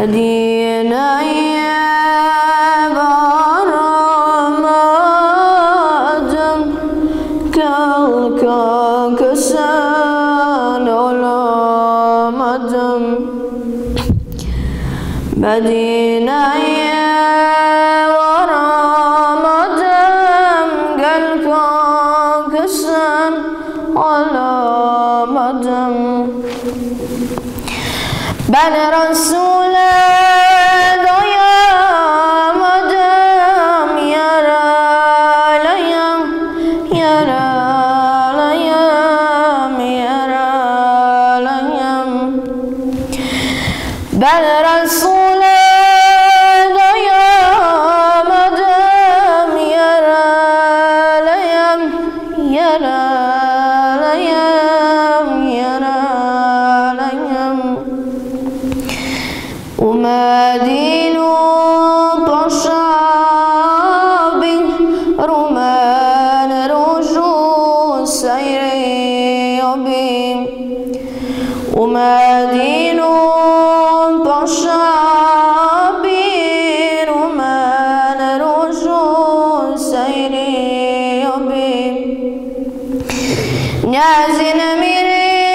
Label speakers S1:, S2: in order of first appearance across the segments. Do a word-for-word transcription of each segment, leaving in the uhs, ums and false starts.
S1: مدينة برمادم كالكا كسان علامدم مدينة برمادم كالكا كسان علامدم Ben Resul'e doyamadım, yaralayım, yaralayım, yaralayım. Ben Resul'e doyamadım, yaralayım, yaralayım, yaralayım. ومدين طشاب رمان رجوع سيري بهم ومدين طشاب رمان رجوع سيري بهم نازل من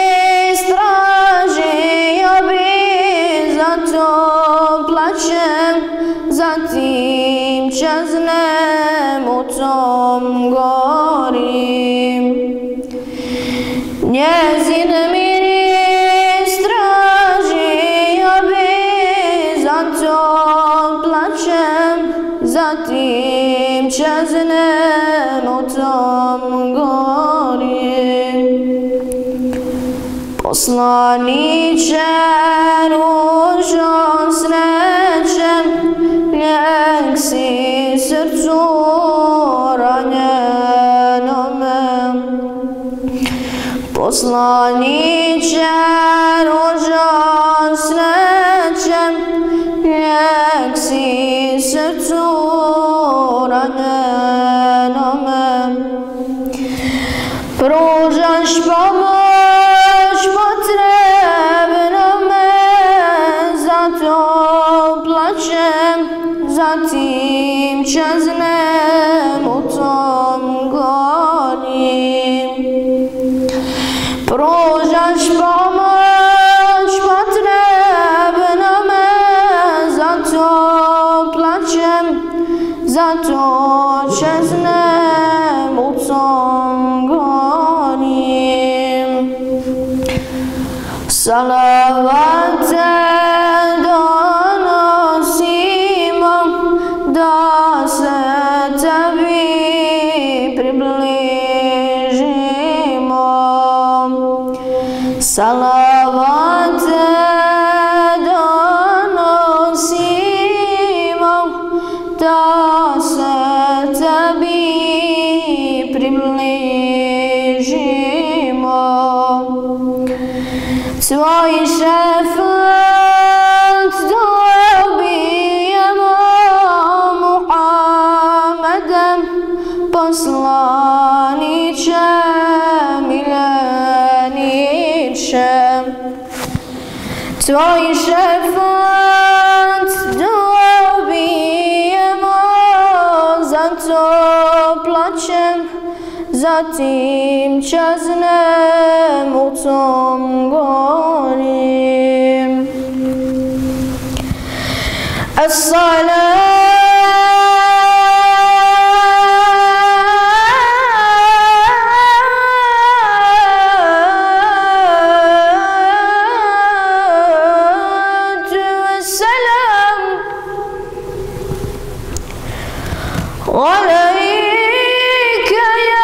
S1: zatim čeznem u tom gorim. Njezin miris tražio bi, zato plačem, zatim čeznem u tom gorim. Poslaniče ružo srećem, lijek si srcu ranjenome. Poslaniče ružo srećem, lijek si srcu ranjenome. Pružaš pomoć potrebnome, zato plačem, zatim čeznem u tom gorim. Pružaš pomoć potrebnome, zato plačem, zato čeznem u tom gorim. Salavate donosimo da se tebi približimo. Salavate donosimo da se tebi približimo. Tvoj šefat dobijemo Muhammedem, poslaniče, mileniče. Tvoj šefat dobijemo, zato plačem, zatim čeznem u tom gorim. As-salatu was-salam alayka ya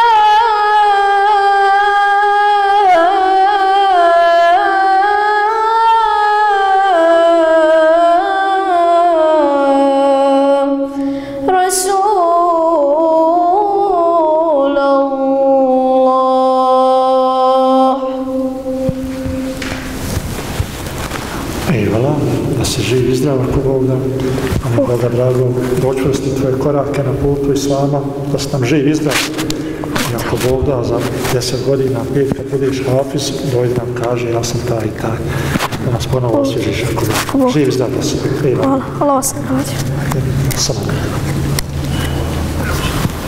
S2: Hvala, da se živ i zdrav ako Bog da, a mi Boga drago da učvrsti tvoje korake na putu Islama, da si nam živ i zdrav. I ako Bog da za deset godina, pet kad budeš hafiz, dojde nam kaže ja sam taj i taj. da nas ponovo osvježiš. Živ zdrav da si.
S1: Hvala, hvala vas nagrađu.
S2: Samo.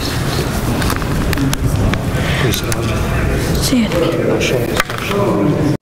S2: Koji se rađe?
S1: Cijeli.
S2: Došao.